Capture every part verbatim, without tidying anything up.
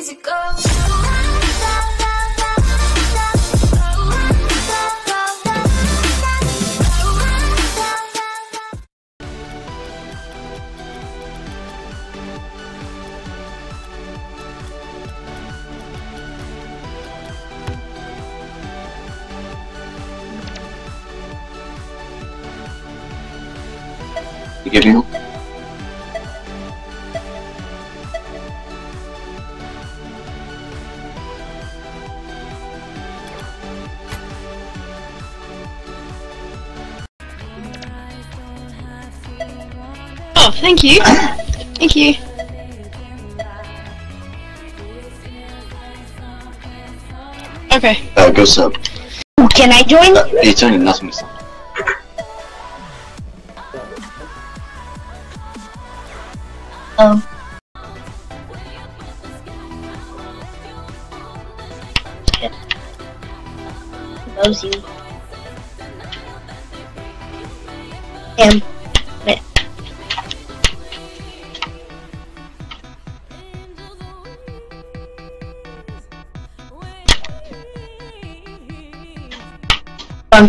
easy go. You give me? Oh, thank you. Thank you. Okay. Uh, go sub. Can I join? Uh, it's only nothing. Oh. Knows you. Damn. Wait. Um.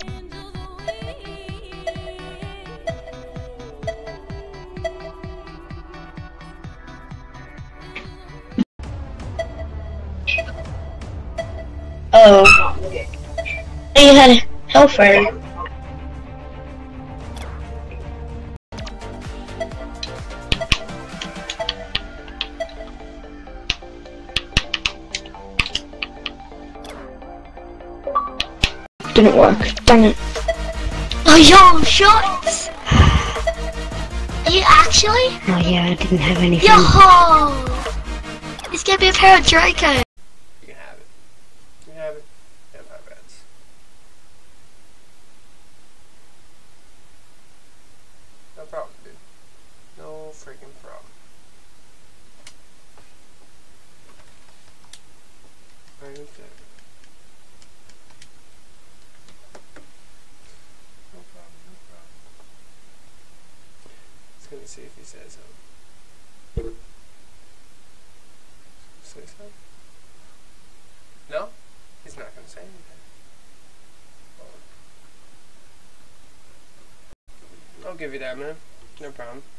Oh. You had Hellfire. Didn't work. Dang it. Oh, yo, shots! You actually? Oh yeah, I didn't have anything. Yo! It's gonna be a pair of Draco. You can have it. You can have it. You have five ads. No problem, dude. No freaking problem. Right there. No problem, no problem. Just gonna see if he says something. Say something? No? He's not gonna say anything. I'll give you that, man. No problem.